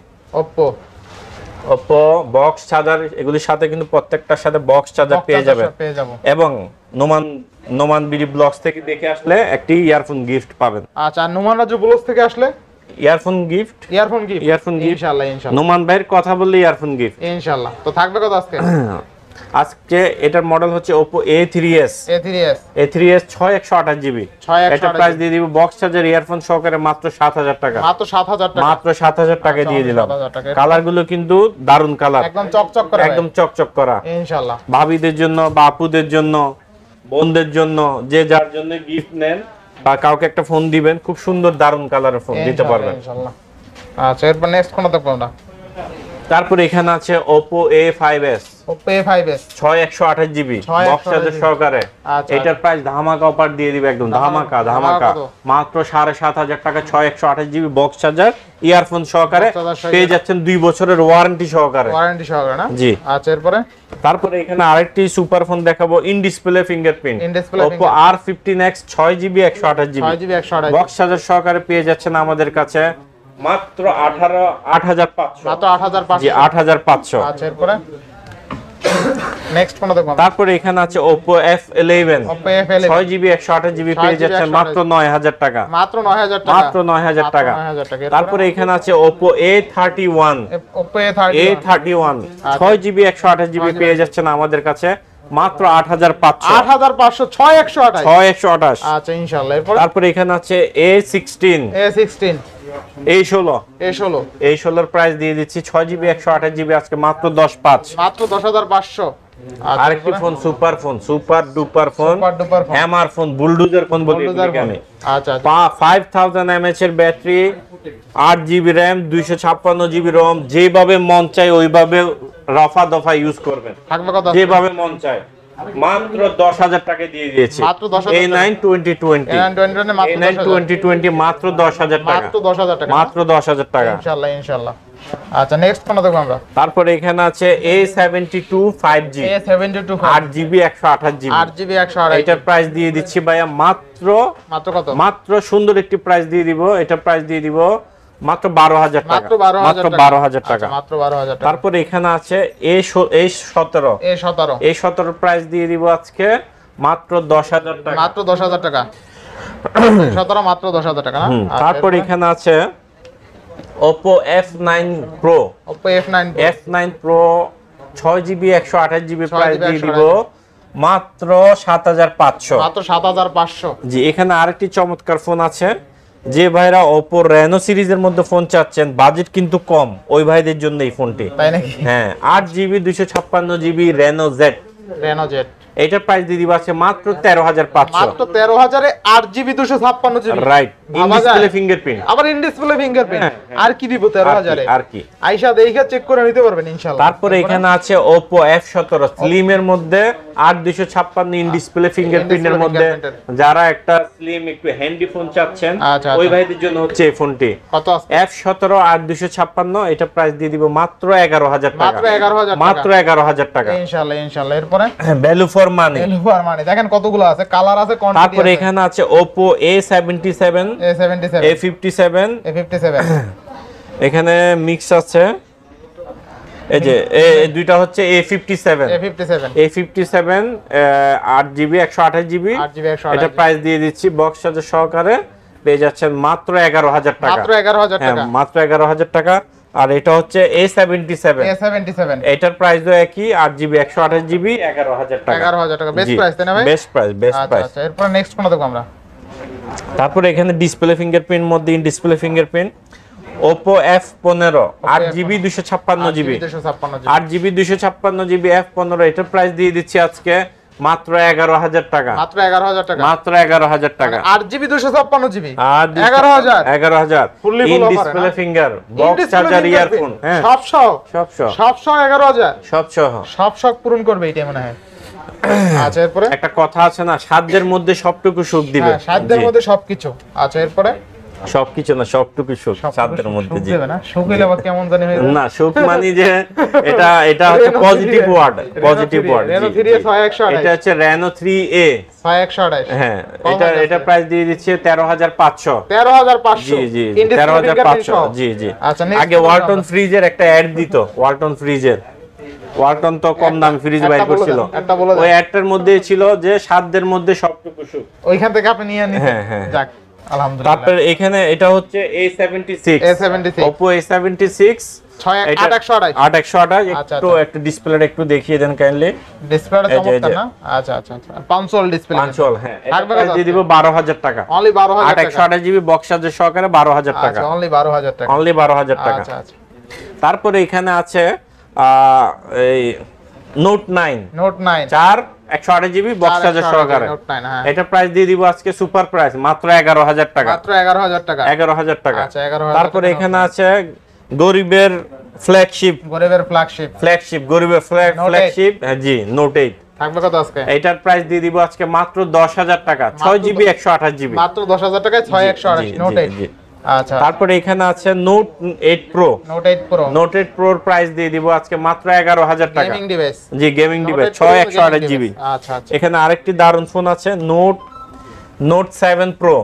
[SPEAKER 1] Oppo বক্স চার্জার, এগুলির সাথে কিন্তু প্রত্যেকটার সাথে বক্স চার্জার পেয়ে যাবেন। এবং নোমান বিডি ব্লগস থেকে দেখে আসলে একটি ইয়ারফোন গিফট পাবেন।
[SPEAKER 2] আচ্ছা আর নোমান রাজু ব্লগস থেকে আসলে
[SPEAKER 1] ইয়ারফোন গিফট,
[SPEAKER 2] ইয়ারফোন গিফট ইনশাআল্লাহ। ইনশাআল্লাহ
[SPEAKER 1] নোমান ভাইয়ের কথা বললে ইয়ারফোন গিফট
[SPEAKER 2] ইনশাআল্লাহ। তো থাকবে কত আজকে?
[SPEAKER 1] আজকে এটার মডেল হচ্ছে Oppo A3s। A3s 6128GB। এটা প্রাইস দিয়ে দিব বক্স চার্জার ইয়ারফোন সহকারে মাত্র 7000 টাকা।
[SPEAKER 2] মাত্র 7000 টাকা,
[SPEAKER 1] মাত্র 7000 টাকা দিয়ে দিলাম।
[SPEAKER 2] 7000 টাকা।
[SPEAKER 1] কালারগুলো কিন্তু দারুন কালার,
[SPEAKER 2] একদম চকচক করে,
[SPEAKER 1] একদম চকচক করা।
[SPEAKER 2] ইনশাআল্লাহ
[SPEAKER 1] ভাবিদের জন্য বা আপুদের জন্য, বোনদের জন্য, যে যার জন্য গিফট নেন বা কাউকে একটা ফোন দিবেন, খুব সুন্দর দারুন কালারের ফোন দিতে পারবেন
[SPEAKER 2] ইনশাআল্লাহ। আচ্ছা এরপর নেক্সট কোন দেখব আমরা?
[SPEAKER 1] তারপরে এখানে আছে Oppo A5s।
[SPEAKER 2] Oppo A5s
[SPEAKER 1] 6128GB box charger সহকারে।
[SPEAKER 2] আচ্ছা,
[SPEAKER 1] এটার প্রাইস ধামাকা অফার দিয়ে দিবে, একদম ধামাকা ধামাকা, মাত্র 7500 টাকা। 6128GB বক্স চার্জার ইয়ারফোন সহকারে পেয়ে যাচ্ছেন 2 বছরের ওয়ারেন্টি সহকারে।
[SPEAKER 2] ওয়ারেন্টি সহকারে না?
[SPEAKER 1] জি।
[SPEAKER 2] আচ্ছা এরপরে
[SPEAKER 1] তারপরে এখানে আরেকটি সুপার ফোন দেখাবো, in display fingerprint, Oppo R15X 6GB 128GB
[SPEAKER 2] 6GB 128GB
[SPEAKER 1] box charger সহকারে পেয়ে যাচ্ছেন আমাদের কাছে মাত্র 8500।
[SPEAKER 2] মাত্র 8500।
[SPEAKER 1] জি 8500।
[SPEAKER 2] আচ্ছা এরপরে নেক্সট কোন দেখব?
[SPEAKER 1] তারপরে এখানে আছে Oppo F11 6GB 128GB পেয়ে যাচ্ছেন মাত্র 9000 টাকা।
[SPEAKER 2] মাত্র 9000 টাকা।
[SPEAKER 1] মাত্র 9000 টাকা। তারপরে এখানে আছে Oppo A31 A31 6GB 128GB পেয়ে যাচ্ছেন আমাদের কাছে মাত্র 8500
[SPEAKER 2] 8500 6128
[SPEAKER 1] 6128।
[SPEAKER 2] আচ্ছা ইনশাআল্লাহ। এরপর
[SPEAKER 1] তারপরে এখানে আছে A16 A16 এর প্রাইস দিয়ে দিচ্ছি 6GB 128GB আজকে মাত্র 10500
[SPEAKER 2] মাত্র 10500।
[SPEAKER 1] আরেকটি phone super duper phone hammer phone bulldozer phone বলি আমি।
[SPEAKER 2] আচ্ছা
[SPEAKER 1] 5000 mAh এর battery 8GB RAM 256GB ROM যেভাবে মন চাই ওইভাবে রফা দফা ইউজ করবেন যেভাবে মন চায় মাত্র 10000 টাকা দিয়ে দিয়েছি
[SPEAKER 2] মাত্র 10000
[SPEAKER 1] A9 2020 মাত্র 10000 টাকা মাত্র 10000 টাকা
[SPEAKER 2] ইনশাআল্লাহ। আচ্ছা নেক্সট কোন দেখব আমরা?
[SPEAKER 1] তারপরে এখানে আছে A72 5G 8GB 128GB এটার প্রাইস দিয়ে দিচ্ছি ভাইয়া মাত্র
[SPEAKER 2] কত?
[SPEAKER 1] মাত্র সুন্দর একটি প্রাইস দিয়ে দিব। এটা প্রাইস দিয়ে দিব মাত্র 12000 টাকা মাত্র 12000 টাকা।
[SPEAKER 2] মাত্র 12000 টাকা।
[SPEAKER 1] তারপরে এখানে আছে A17 প্রাইস দিয়ে দিব আজকে মাত্র 10000 টাকা
[SPEAKER 2] মাত্র 10000 টাকা 17 মাত্র 10000 টাকা না।
[SPEAKER 1] তারপরে এখানে আছে Oppo F9 Pro F9 Pro 6GB 128GB price দিয়ে দিব মাত্র 7500
[SPEAKER 2] মাত্র 7500।
[SPEAKER 1] জি এখানে আরেকটি চমৎকার ফোন আছে যে ভাইরা Oppo Reno সিরিজের মধ্যে ফোন চাচ্ছেন বাজেট কিন্তু কম ওই ভাইদের জন্য এই ফোনটি
[SPEAKER 2] তাই নাকি?
[SPEAKER 1] হ্যাঁ 8GB 256GB Reno Z এটার প্রাইস দিয়ে দিব আছে মাত্র 13500
[SPEAKER 2] মাত্র 13000 এ 8GB 256GB
[SPEAKER 1] right in display fingerprint
[SPEAKER 2] আবার ইন ডিসপ্লে ফিঙ্গারপ্রিন্ট আর কি দিব 13000 এ
[SPEAKER 1] আর কি
[SPEAKER 2] আয়শা দেখে চেক করে নিতে পারবেন ইনশাআল্লাহ।
[SPEAKER 1] তারপরে এখানে আছে Oppo F17 স্লিম এর মধ্যে 8256 ইন ডিসপ্লে ফিঙ্গারপ্রিন্টের মধ্যে যারা একটা স্লিম একটু হ্যান্ডি ফোন চাচ্ছেন ওই ভাইদের জন্য হচ্ছে এই ফোনটি।
[SPEAKER 2] কত আছে?
[SPEAKER 1] F17 8256 এটা প্রাইস দিয়ে দিব মাত্র 11000 টাকা মাত্র 11000 টাকা
[SPEAKER 2] ইনশাআল্লাহ। এরপরে
[SPEAKER 1] ভ্যালু ফর মানি
[SPEAKER 2] দেখেন কতগুলো আছে কালার আছে কোয়ান্টিটি আছে।
[SPEAKER 1] তারপরে এখানে আছে Oppo A57 A57 এখানে মিক্স আছে এই যে এই দুইটা হচ্ছে A57 8GB 128GB এটা প্রাইস দিয়ে দিচ্ছি বক্স চার্জার সহকারে পেয়ে যাচ্ছেন মাত্র 11000 টাকা মাত্র 11000 টাকা। আর এটা হচ্ছে A77 এটার প্রাইসও একই 8GB 128GB 11000 টাকা
[SPEAKER 2] বেস্ট প্রাইস তাই না ভাই?
[SPEAKER 1] বেস্ট প্রাইস
[SPEAKER 2] আচ্ছা এরপর নেক্সট কোন দেখব আমরা?
[SPEAKER 1] তারপরে এখানে ডিসপ্লে ফিঙ্গারপ্রিন্ট মধ্যে in display fingerprint Oppo F15 8GB 256GB 8GB 256GB F15 এটার প্রাইস দিয়ে দিচ্ছি আজকে মাত্র 11000 টাকা মাত্র 11000 টাকা
[SPEAKER 2] 8GB 256GB
[SPEAKER 1] 11000 in display finger box charger earphone হ্যাঁ সব
[SPEAKER 2] 11000
[SPEAKER 1] সব
[SPEAKER 2] শখ পূরণ করবে এটা মনে হয়। আচ্ছা এরপরে
[SPEAKER 1] একটা কথা আছে না সাধ্যের মধ্যে সবটুকু সুখ দিবে
[SPEAKER 2] সাধ্যের মধ্যে সবকিছু। আচ্ছা এরপরে
[SPEAKER 1] সবকিছু না সবটুকু সুখ সাধ্যের মধ্যে জি
[SPEAKER 2] না সুখ হইলে আবার কেমন জানি হয়
[SPEAKER 1] না সুখ মানে যে এটা হচ্ছে পজিটিভ ওয়ার্ড
[SPEAKER 2] Reno 3A 6128
[SPEAKER 1] এটা হচ্ছে Reno 3A
[SPEAKER 2] 6128
[SPEAKER 1] হ্যাঁ এটা প্রাইস দিয়ে দিচ্ছে 13500 জি 13500 জি
[SPEAKER 2] আচ্ছা
[SPEAKER 1] আগে ওয়ালটন ফ্রিজের একটা অ্যাড দিত ওয়ালটন তো কম দামি ফ্রিজ বাইর করছিল ওই অ্যাডটার মধ্যে ছিল যে সাধ্যের মধ্যে সবটুকু সুখ
[SPEAKER 2] ওইখান থেকে আপনি নিয়ে নিন।
[SPEAKER 1] হ্যাঁ
[SPEAKER 2] যাক আলহামদুলিল্লাহ।
[SPEAKER 1] তারপর এখানে এটা হচ্ছে A76 Oppo A76 8128 একটু ডিসপ্লেটা একটু দেখিয়ে দেন কাইন্ডলি
[SPEAKER 2] ডিসপ্লেটা চমৎকার না? আচ্ছা পাঞ্চুয়াল ডিসপ্লে
[SPEAKER 1] হ্যাঁ এটা দিয়ে দিব 12000 টাকা
[SPEAKER 2] অনলি 12000 টাকা
[SPEAKER 1] 8128GB বক্স চার্জার সহকারে 12000 টাকা
[SPEAKER 2] আচ্ছা অনলি 12000 টাকা
[SPEAKER 1] আচ্ছা তারপরে এখানে আছে এই নোট 9 4 128GB বক্স চার্জার সহকারে এটা প্রাইস দিয়ে দিব আজকে সুপার প্রাইস মাত্র 11000 টাকা 11000 টাকা
[SPEAKER 2] আচ্ছা 11000।
[SPEAKER 1] তারপরে এখানে আছে গরিবের ফ্ল্যাগশিপ জি নোট 8
[SPEAKER 2] থাকবে কত আজকে?
[SPEAKER 1] এটার প্রাইস দিয়ে দিব আজকে মাত্র 10000 টাকা 6GB 128GB
[SPEAKER 2] মাত্র 10000 টাকায় 6128 নোট 8। আচ্ছা
[SPEAKER 1] তারপরে এখানে আছে নোট 8 প্রো নোট 8 প্রোর প্রাইস দিয়ে দিব আজকে মাত্র 11000 টাকা
[SPEAKER 2] গেমিং ডিভাইস
[SPEAKER 1] জি গেমিং ডিভাইস 6128GB
[SPEAKER 2] আচ্ছা
[SPEAKER 1] এখানে আরেকটি দারুন ফোন আছে note 7 pro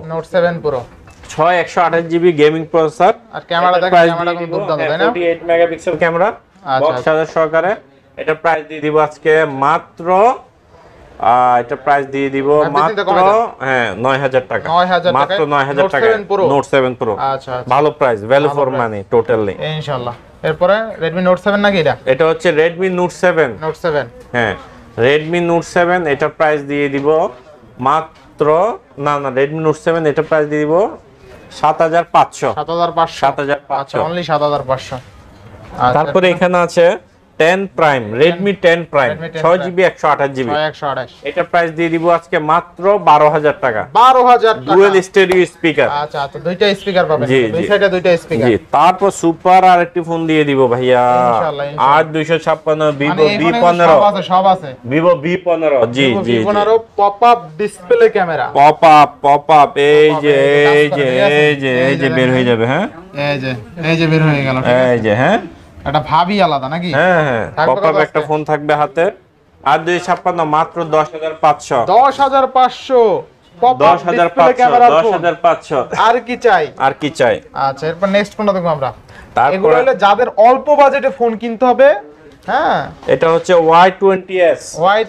[SPEAKER 1] 6128GB gaming processor
[SPEAKER 2] আর ক্যামেরা দেখেন ক্যামেরা কোন দুর্দান্ত তাই না?
[SPEAKER 1] 48 মেগাপিক্সেল ক্যামেরা বক্স চার্জার সহকারে এটা প্রাইস দিয়ে দিব আজকে মাত্র এটা প্রাইস দিয়ে দিব মাত্র 9000 টাকা, মাত্র 9000 টাকা নোট 7 প্রো।
[SPEAKER 2] আচ্ছা
[SPEAKER 1] ভালো price, value for money totally
[SPEAKER 2] ইনশাআল্লাহ। এরপরে Redmi Note 7 নাকি
[SPEAKER 1] এটা হচ্ছে Redmi Note 7। হ্যাঁ, Redmi Note 7 এটা প্রাইস দিয়ে দিব মাত্র Redmi Note 7 এটা প্রাইস দিয়ে দিব 7500।
[SPEAKER 2] আচ্ছা অনলি 7500।
[SPEAKER 1] তারপরে এখানে আছে 10 prime, Redmi 10 prime 6GB 128GB। এটা প্রাইস দিয়ে দিব আজকে মাত্র 12000 টাকা।
[SPEAKER 2] 12000 টাকা,
[SPEAKER 1] ডুয়াল স্টেরিও স্পিকার।
[SPEAKER 2] আচ্ছা দুইটা স্পিকার পাবেন, দুই সাইডে দুইটা স্পিকার।
[SPEAKER 1] জি, তারপর সুপার আরেকটি ফোন দিয়ে দিব ভাইয়া, 8256 Vivo V15।
[SPEAKER 2] সব আছে
[SPEAKER 1] Vivo V15। জি
[SPEAKER 2] V15 pop up display camera.
[SPEAKER 1] Pop up এই যে বের হয়ে যাবে। হ্যাঁ,
[SPEAKER 2] এই যে বের হয়ে গেল।
[SPEAKER 1] এই যে হ্যাঁ,
[SPEAKER 2] এটা ভাবি আলাদা নাকি?
[SPEAKER 1] হ্যাঁ, পপ আপ একটা ফোন থাকবে হাতে। 8256 মাত্র 10500।
[SPEAKER 2] 10500 পপ আপ ডিসপ্লে ক্যামেরা,
[SPEAKER 1] 10500। আর কি চাই?
[SPEAKER 2] আচ্ছা, এরপর নেক্সট ফোনটা দেখব আমরা।
[SPEAKER 1] তারপর
[SPEAKER 2] এগুলো হলো যাদের অল্প বাজেটে ফোন কিনতে হবে। হ্যাঁ,
[SPEAKER 1] এটা হচ্ছে Y20s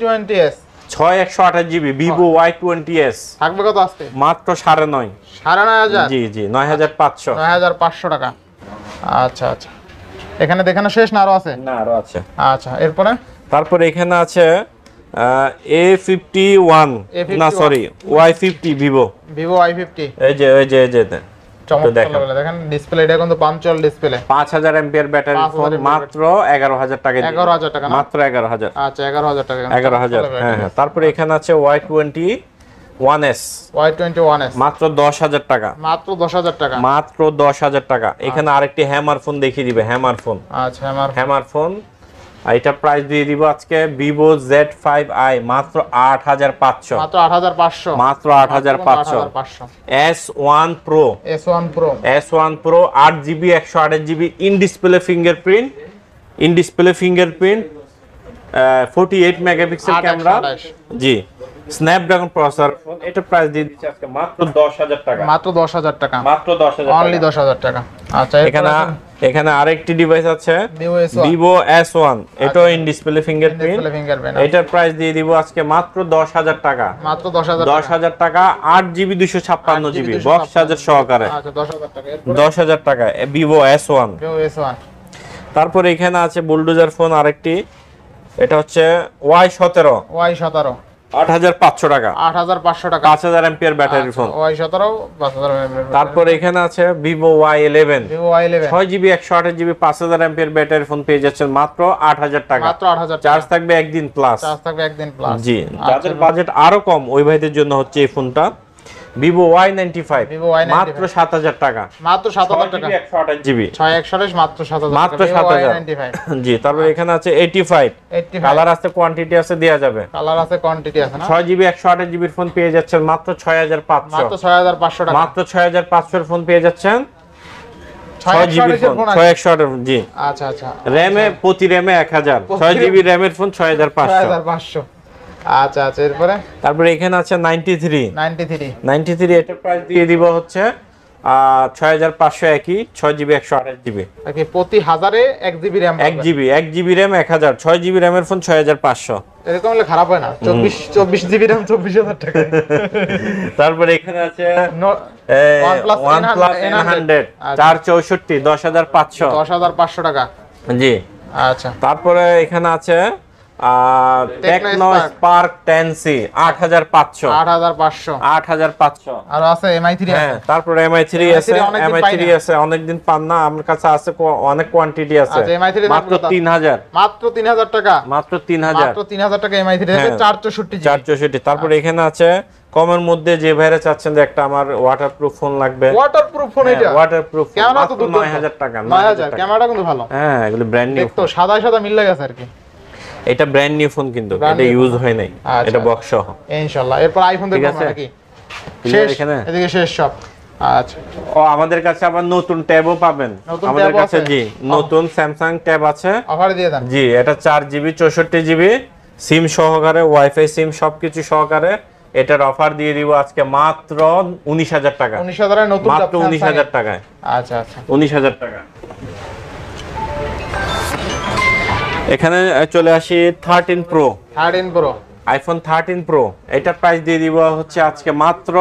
[SPEAKER 1] 6128GB Vivo Y20s।
[SPEAKER 2] থাকবে কত আজকে?
[SPEAKER 1] মাত্র 9.5।
[SPEAKER 2] 9500।
[SPEAKER 1] জি 9500
[SPEAKER 2] টাকা। আচ্ছা এখানে দেখানো শেষ না আরো আছে?
[SPEAKER 1] না, আরো আছে।
[SPEAKER 2] আচ্ছা, এরপরে
[SPEAKER 1] তারপরে এখানে আছে A51 না সরি Y50 Vivo
[SPEAKER 2] Y50।
[SPEAKER 1] এই যে
[SPEAKER 2] চমৎকার দেখেন ডিসপ্লে, এটা কিন্তু পাঞ্চল ডিসপ্লে।
[SPEAKER 1] 5000 এমপিআর ব্যাটারি ফোন, মাত্র 11000 টাকা।
[SPEAKER 2] 11000 টাকা,
[SPEAKER 1] মাত্র 11000।
[SPEAKER 2] আচ্ছা 11000 টাকা।
[SPEAKER 1] 11000। হ্যাঁ। তারপরে এখানে আছে Y21s মাত্র 10000 টাকা।
[SPEAKER 2] মাত্র 10000 টাকা।
[SPEAKER 1] মাত্র 10000 টাকা। এখানে আরেকটি হ্যামার ফোন দেখিয়ে দিবে, হ্যামার ফোন।
[SPEAKER 2] আচ্ছা,
[SPEAKER 1] হ্যামার ফোন। এটা প্রাইস দিয়ে দিব আজকে Vivo Z5i মাত্র 8500।
[SPEAKER 2] মাত্র 8500।
[SPEAKER 1] মাত্র 8500। S1 Pro 8GB 128GB in display fingerprint 48 megapixel camera. জি, স্ন্যাপড্রাগন প্রসেসর। এটা প্রাইস দিয়ে দিচ্ছি আজকে মাত্র 10000 টাকা।
[SPEAKER 2] মাত্র 10000 টাকা।
[SPEAKER 1] মাত্র 10000
[SPEAKER 2] অনলি 10000 টাকা। আচ্ছা,
[SPEAKER 1] এখানে আরেকটি ডিভাইস আছে Vivo S1। এটাও ইন ডিসপ্লে ফিঙ্গারপ্রিন্ট। এটার প্রাইস দিয়ে দিব আজকে মাত্র 10000 টাকা।
[SPEAKER 2] মাত্র 10000
[SPEAKER 1] টাকা। 8GB 256GB বক্স চার্জার সহকারে।
[SPEAKER 2] আচ্ছা, 10000 টাকা।
[SPEAKER 1] 10000 টাকা Vivo S1। তারপর এখানে আছে বুলডোজার ফোন আরেকটি, এটা হচ্ছে Y17 8500 টাকা। 5000 এমপিআর ব্যাটারি ফোন।
[SPEAKER 2] Y17 5000 MPR.
[SPEAKER 1] তারপর এখানে আছে Vivo Y11 6GB 128GB 5000 এমপিআর ব্যাটারি ফোন পেয়ে যাচ্ছেন মাত্র 8000 টাকা।
[SPEAKER 2] মাত্র 8000।
[SPEAKER 1] চার্জ থাকবে একদিন প্লাস। জি, যাদের বাজেট আরো কম ওই ভাইদের জন্য হচ্ছে এই ফোনটা Vivo Y95 মাত্র 7000 টাকা।
[SPEAKER 2] মাত্র 7000 টাকা।
[SPEAKER 1] 128GB
[SPEAKER 2] 6128 মাত্র 7000 টাকা।
[SPEAKER 1] মাত্র 7000। জি, তারপর এখানে আছে 85 কালার আছে, কোয়ান্টিটি আছে, দেয়া যাবে।
[SPEAKER 2] কালার আছে, কোয়ান্টিটি আছে না।
[SPEAKER 1] 6GB 128GB এর ফোন পেয়ে যাচ্ছেন মাত্র 6500।
[SPEAKER 2] মাত্র 6500 টাকা।
[SPEAKER 1] মাত্র 6500 এর ফোন পেয়ে যাচ্ছেন 6GB ফোন 6128। জি,
[SPEAKER 2] আচ্ছা
[SPEAKER 1] র‍্যামে প্রতি র‍্যামে 1000। 6GB র‍্যামের ফোন 6500।
[SPEAKER 2] আচ্ছা, এরপরে
[SPEAKER 1] তারপরে এখানে আছে 93 এটার প্রাইস দিয়ে দিব হচ্ছে 6500 একই 6GB 128GB।
[SPEAKER 2] ওকে, প্রতি হাজারে 1GB RAM.
[SPEAKER 1] 1GB RAM 1000। 6GB র‍্যামের ফোন 6500।
[SPEAKER 2] এরকম হলে খারাপ হয় না। 24GB র‍্যাম 24000 টাকা।
[SPEAKER 1] তারপরে এখানে আছে OnePlus N100 464 10500।
[SPEAKER 2] 10500 টাকা।
[SPEAKER 1] জি,
[SPEAKER 2] আচ্ছা।
[SPEAKER 1] তারপরে এখানে আছে টেকনো স্পার্ক 10C 8500।
[SPEAKER 2] আর আছে MI3 আছে।
[SPEAKER 1] হ্যাঁ, তারপর MI3 আছে। MI3 আছে অনেকদিন পান না, আমার কাছে আছে, অনেক কোয়ান্টিটি আছে। মাত্র 3000।
[SPEAKER 2] মাত্র 3000 টাকা।
[SPEAKER 1] মাত্র 3000
[SPEAKER 2] টাকা MI3 আছে 464GB।
[SPEAKER 1] 464। তারপর এখানে আছে কমের মধ্যে যে ভাইরা চাচ্ছেন যে একটা আমার ওয়াটারপ্রুফ ফোন লাগবে।
[SPEAKER 2] ওয়াটারপ্রুফ ফোন, এটা
[SPEAKER 1] ওয়াটারপ্রুফ
[SPEAKER 2] ক্যামেরা তো
[SPEAKER 1] 9000 টাকা।
[SPEAKER 2] 9000 ক্যামেরাটা কিন্তু ভালো।
[SPEAKER 1] হ্যাঁ, এগুলো ব্র্যান্ড নিউ।
[SPEAKER 2] দেখতো সাদা মিল লাগে আর কি।
[SPEAKER 1] এটা ব্র্যান্ড নিউ ফোন, কিন্তু এটা ইউজ হয় নাই। এটা বক্স সহ।
[SPEAKER 2] ইনশাআল্লাহ। এরপর আইফোন দেখব নাকি? শেষ এখানে, এদিকে শেষ সব। আচ্ছা,
[SPEAKER 1] আমাদের কাছে আবার নতুন ট্যাবও পাবেন আমাদের কাছে। জি, নতুন স্যামসাং ট্যাব আছে,
[SPEAKER 2] অফারে দিয়ে দেন।
[SPEAKER 1] জি, এটা 4GB 64GB সিম সহকারে, ওয়াইফাই সিম সবকিছু সহকারে। এটার অফার দিয়ে দিব আজকে মাত্র 19000 টাকা।
[SPEAKER 2] 19000 এর নতুন,
[SPEAKER 1] মাত্র 19000 টাকায়।
[SPEAKER 2] আচ্ছা
[SPEAKER 1] 19000 টাকা। এখানে চলে আসি 13 প্রো।
[SPEAKER 2] 13 প্রো
[SPEAKER 1] আইফোন 13 প্রো, এটার প্রাইস দিয়ে দিব হচ্ছে আজকে মাত্র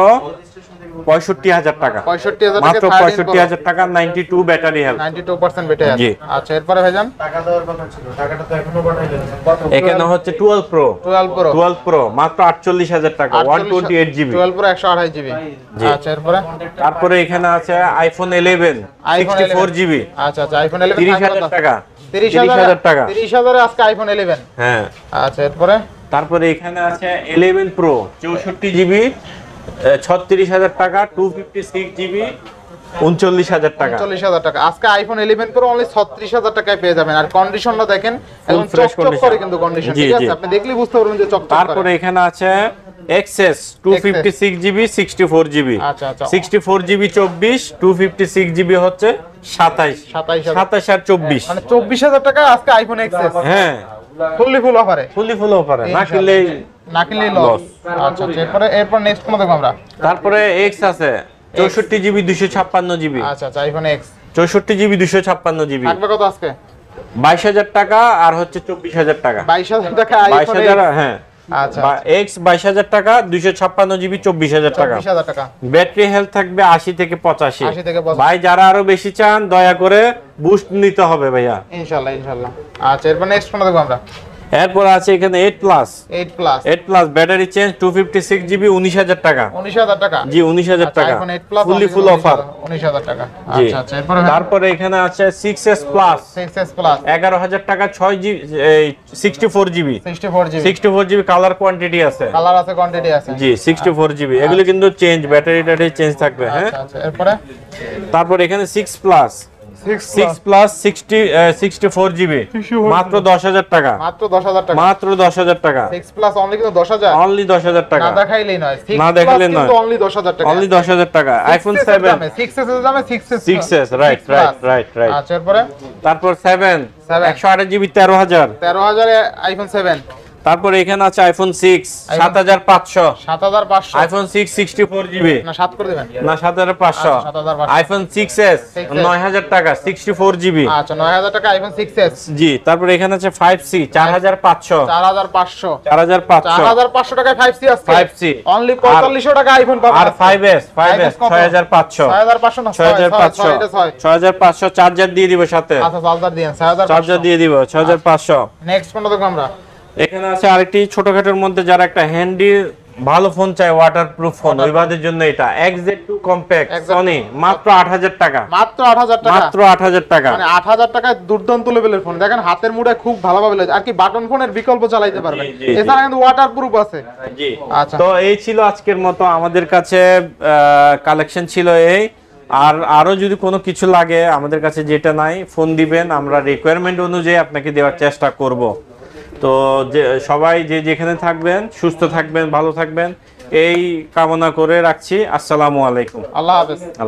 [SPEAKER 1] 65,000 টাকা।
[SPEAKER 2] 65,000
[SPEAKER 1] মাত্র
[SPEAKER 2] টাকা
[SPEAKER 1] 65,000 টাকা, 92 ব্যাটারি হেলথ।
[SPEAKER 2] 92% ব্যাটারি
[SPEAKER 1] জি।
[SPEAKER 2] আছে। আচ্ছা, এরপরে ভাইজান
[SPEAKER 3] টাকা দেওয়ার কথা ছিল, টাকাটা তো এখনো পাঠাইলেন।
[SPEAKER 1] এখানে হচ্ছে 12 প্রো।
[SPEAKER 2] 12 প্রো
[SPEAKER 1] 12 প্রো মাত্র 48,000 টাকা, 128 জিবি।
[SPEAKER 2] 12 pro 128 GB.
[SPEAKER 1] জি।
[SPEAKER 2] আচ্ছা, এরপরে
[SPEAKER 1] তারপরে এখানে আছে আইফোন 11 64 জিবি,
[SPEAKER 2] আচ্ছা আচ্ছা, আইফোন 11
[SPEAKER 1] 30,000 টাকা।
[SPEAKER 2] 30,000
[SPEAKER 1] টাকা।
[SPEAKER 2] 30,000 এ আজকে আইফোন 11।
[SPEAKER 1] হ্যাঁ।
[SPEAKER 2] আচ্ছা, এরপরে
[SPEAKER 1] তারপরে এখানে আছে 11 প্রো 64 জিবি, 36,000 টাকা, 256 জিবি, 39,000 টাকা।
[SPEAKER 2] 39,000 টাকা। আজকে আইফোন 11 প্রো অনলি 36,000 টাকায় পেয়ে যাবেন। আর কন্ডিশনটা দেখেন, একদম
[SPEAKER 1] fresh
[SPEAKER 2] চকচক করে
[SPEAKER 1] condition।
[SPEAKER 2] কিন্তু কন্ডিশন,
[SPEAKER 1] জি,
[SPEAKER 2] ঠিক আছে?
[SPEAKER 1] জি।
[SPEAKER 2] আপনি দেখলেই বুঝতে পারবেন যে চকচক করে।
[SPEAKER 1] তারপরে এখানে আছে এক্সএস 256 জিবি 64 জিবি।
[SPEAKER 2] আচ্ছা, আচ্ছা।
[SPEAKER 1] 64 জিবি 24, 256 জিবি হচ্ছে 27।
[SPEAKER 2] 27,000
[SPEAKER 1] 27 আর 24।
[SPEAKER 2] মানে 24,000 টাকা আজকে আইফোন এক্সএস
[SPEAKER 1] হ্যাঁ,
[SPEAKER 2] ফুল অফারে।
[SPEAKER 1] ফুল অফারে, না কিনলেই
[SPEAKER 2] না কিনলেই লস। আচ্ছা আচ্ছা, এরপর নেক্সট কোন দেখব আমরা?
[SPEAKER 1] তারপরে এক্স আছে 64 জিবি 256 জিবি।
[SPEAKER 2] আচ্ছা আচ্ছা, আইফোন এক্স
[SPEAKER 1] 64 জিবি 256 জিবি,
[SPEAKER 2] থাকবে কত আজকে?
[SPEAKER 1] 22,000 টাকা আর হচ্ছে 24,000 টাকা।
[SPEAKER 2] 22,000 টাকা আইফোন
[SPEAKER 1] 22,000, হ্যাঁ।
[SPEAKER 2] আচ্ছা,
[SPEAKER 1] এক্স 22,000 টাকা, 256 জিবি 24,000 টাকা।
[SPEAKER 2] 24,000 টাকা।
[SPEAKER 1] ব্যাটারি হেলথ থাকবে 80 থেকে 85।
[SPEAKER 2] 80 থেকে 85।
[SPEAKER 1] ভাই যারা আরো বেশি চান দয়া করে বুস্ট নিতে হবে ভাইয়া।
[SPEAKER 2] ইনশাআল্লাহ ইনশাআল্লাহ। আচ্ছা, এরপর নেক্সট কোন দেখব আমরা?
[SPEAKER 1] এরপর আছে এখানে 8 plus.
[SPEAKER 2] 8 plus
[SPEAKER 1] 8 plus battery change 256 GB 19,000 টাকা।
[SPEAKER 2] 19,000 টাকা।
[SPEAKER 1] জি, 19,000 টাকা,
[SPEAKER 2] আইফোন 8 প্লাস
[SPEAKER 1] ফুল অফার।
[SPEAKER 2] 19,000 টাকা।
[SPEAKER 1] জি।
[SPEAKER 2] আচ্ছা আচ্ছা, এরপর
[SPEAKER 1] তারপরে এখানে আছে 6s প্লাস
[SPEAKER 2] 6s প্লাস
[SPEAKER 1] 11,000 টাকা, 6 GB 64 GB.
[SPEAKER 2] 64 GB
[SPEAKER 1] 64 GB colour quantity আছে।
[SPEAKER 2] কালার আছে, কোয়ান্টিটি আছে।
[SPEAKER 1] জি, 64 জিবি। এগুলো কিন্তু চেঞ্জ, ব্যাটারি চেঞ্জ থাকবে। হ্যাঁ।
[SPEAKER 2] আচ্ছা আচ্ছা, এরপরে
[SPEAKER 1] তারপর এখানে 6 প্লাস 6 প্লাস 64 জিবি মাত্র 10,000 টাকা।
[SPEAKER 2] মাত্র 10,000 টাকা।
[SPEAKER 1] মাত্র 10,000 টাকা।
[SPEAKER 2] 6 প্লাস অনলি কিন্তু 10,000।
[SPEAKER 1] অনলি 10,000 টাকা।
[SPEAKER 2] না দেখাইলেই নয়। 6
[SPEAKER 1] না দেখাইলেই
[SPEAKER 2] কিন্তু
[SPEAKER 1] নয়।
[SPEAKER 2] অনলি 10,000 টাকা।
[SPEAKER 1] অনলি 10,000 টাকা। আইফোন 7
[SPEAKER 2] 6s এর দামে 6s
[SPEAKER 1] 6s, right right right right.
[SPEAKER 2] আচ্ছা, এরপরে
[SPEAKER 1] তারপর 7
[SPEAKER 2] 7
[SPEAKER 1] 128 জিবি 13,000।
[SPEAKER 2] 13,000 এ আইফোন 7।
[SPEAKER 1] তারপর এখানে আছে আইফোন 6 7,500।
[SPEAKER 2] 7,500।
[SPEAKER 1] আইফোন 6 64 জিবি,
[SPEAKER 2] না 7 করে দিবেন।
[SPEAKER 1] না 7,500।
[SPEAKER 2] আচ্ছা, 7,500।
[SPEAKER 1] আইফোন 6s
[SPEAKER 2] 6s
[SPEAKER 1] 9,000 টাকা 64 জিবি।
[SPEAKER 2] আচ্ছা, 9,000 টাকা আইফোন 6s।
[SPEAKER 1] জি। তারপর এখানে আছে 5C 4,500।
[SPEAKER 2] 4,500
[SPEAKER 1] 4,500।
[SPEAKER 2] 4,500 টাকায় 5C আছে।
[SPEAKER 1] 5C
[SPEAKER 2] অনলি 4500 টাকা আইফোন পাবেন।
[SPEAKER 1] আর 5S 6,500।
[SPEAKER 2] 6,500 না
[SPEAKER 1] 6,500 6,500 চার্জার দিয়ে দিব সাথে।
[SPEAKER 2] আচ্ছা, চার্জার দিয়েন 6,500।
[SPEAKER 1] চার্জার দিয়ে দিব 6,500।
[SPEAKER 2] নেক্সট কোনটা দেখব আমরা?
[SPEAKER 1] এখানে আছে আরেকটি ছোটখাটোর মধ্যে যারা একটা হ্যান্ডি ভালো ফোন চাই, ওয়াটারপ্রুফ ফোন, ওইবাদের জন্য এটা XZ2 কম্প্যাক্ট সনি মাত্র 8,000 টাকা।
[SPEAKER 2] মাত্র 8,000 টাকা।
[SPEAKER 1] মাত্র 8,000 টাকা।
[SPEAKER 2] মানে 8,000 টাকায় দুর্দান্ত লেভেলের ফোন। দেখেন হাতের মুঠে খুব ভালোভাবে লাগে। আর কি বাটন ফোনের বিকল্প চালাইতে পারবেন।
[SPEAKER 1] জি, জি,
[SPEAKER 2] এছাড়া কিন্তু ওয়াটারপ্রুফ আছে।
[SPEAKER 1] জি।
[SPEAKER 2] আচ্ছা।
[SPEAKER 1] তো এই ছিল আজকের মতো আমাদের কাছে কালেকশন ছিল এই। আর আরো যদি কোনো কিছু লাগে আমাদের কাছে যেটা নাই ফোন দিবেন, আমরা রিকোয়ারমেন্ট অনুযায়ী আপনাকে দেওয়ার চেষ্টা করব। তো যে সবাই যে যেখানে থাকবেন সুস্থ থাকবেন, ভালো থাকবেন এই কামনা করে রাখছি। আসসালামু আলাইকুম।
[SPEAKER 2] আল্লাহ হাফেজ।